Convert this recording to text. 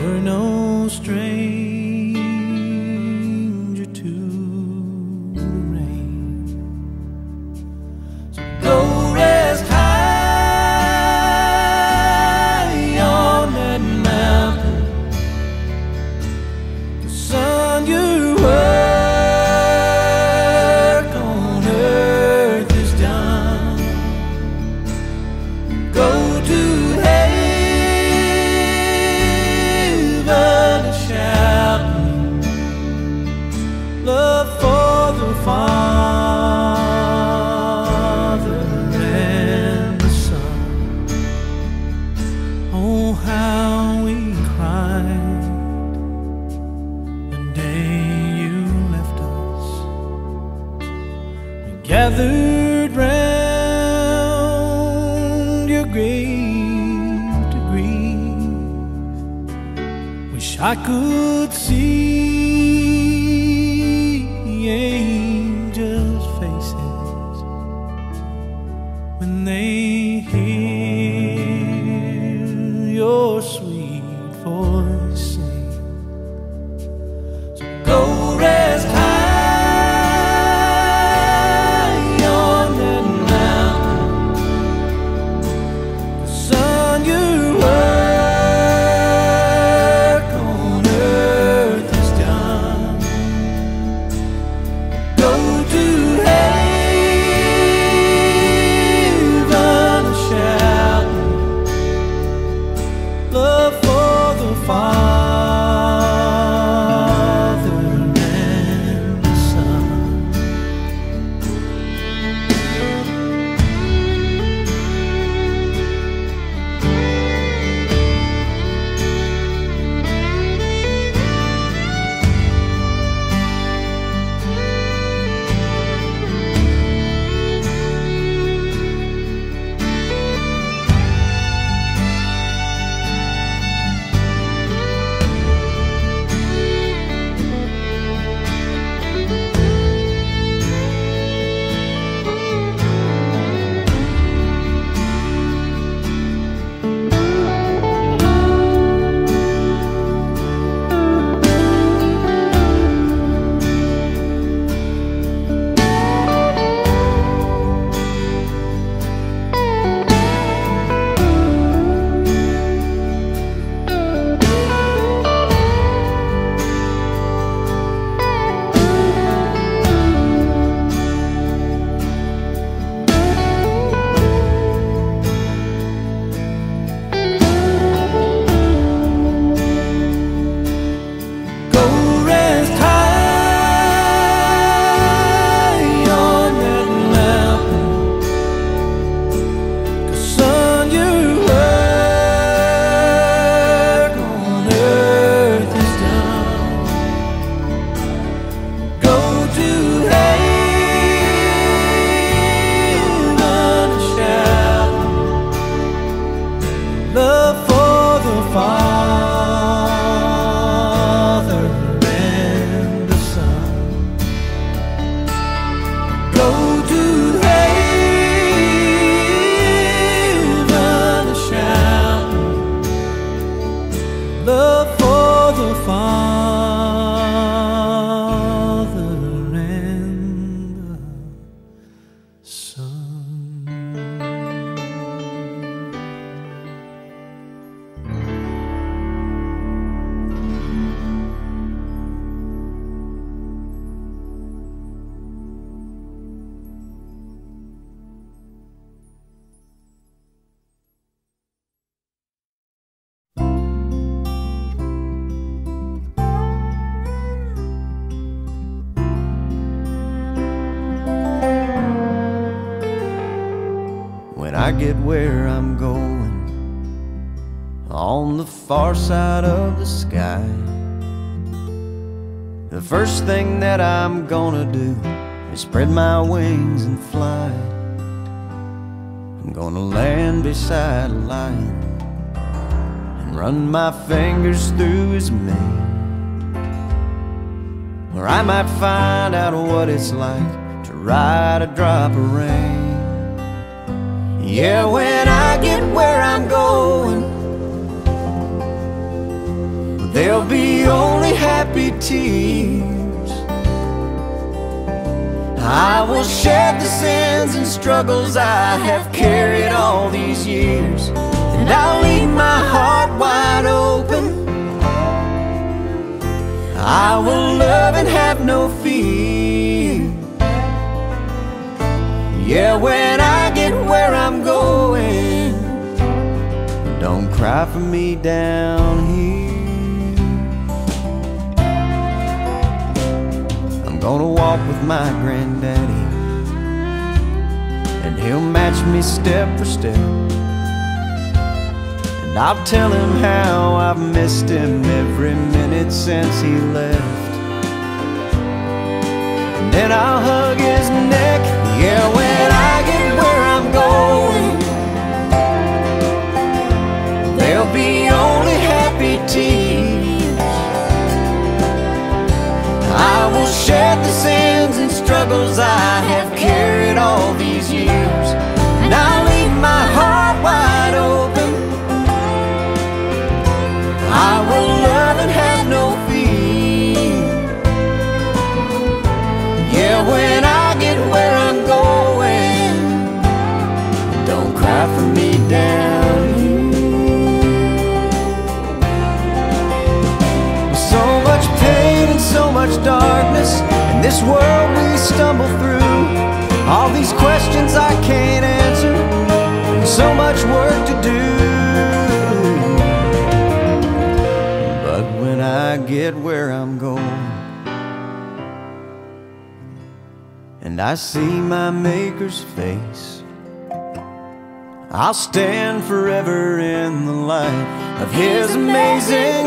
You're no stranger to the rain. So go rest high on that mountain. The sun, your work on earth is done. Go to love for the Father and the Son. Oh, how we cried the day you left us. We gathered round your grave to grieve. Wish I could see angels' faces when they hear your sweet voice sing. So go rest high on that mountain. The sun, your work on earth is done. Go to heaven shouting, love for the Father and the Son. Love for the Father and the Son. Go to heaven shouting, love for the Father and the Son. When I get where I'm going, on the far side of the sky, the first thing that I'm gonna do is spread my wings and fly. I'm gonna land beside a lion and run my fingers through his mane, or I might find out what it's like to ride a drop of rain. Yeah, when I get where I'm going, there'll be only happy tears. I will shed the sins and struggles I have carried all these years, and I'll leave my heart wide open. I will love and have no fear. Yeah, when I get where I'm going, don't cry for me down here. I'm gonna walk with my granddaddy, and he'll match me step for step. And I'll tell him how I've missed him every minute since he left. And then I'll hug his neck. Yeah, when I get where I'm going, there'll be only happy tears. I will shed the sins and struggles I have carried all these years, and I'll leave my heart wide open. I will love and have no fear. Yeah, when I get where I'm going, don't cry for me down here. So much pain and so much darkness in this world we stumble through. All these questions I can't answer, and so much work to do. But when I get where I'm going, and I see my Maker's face, I'll stand forever in the light of His amazing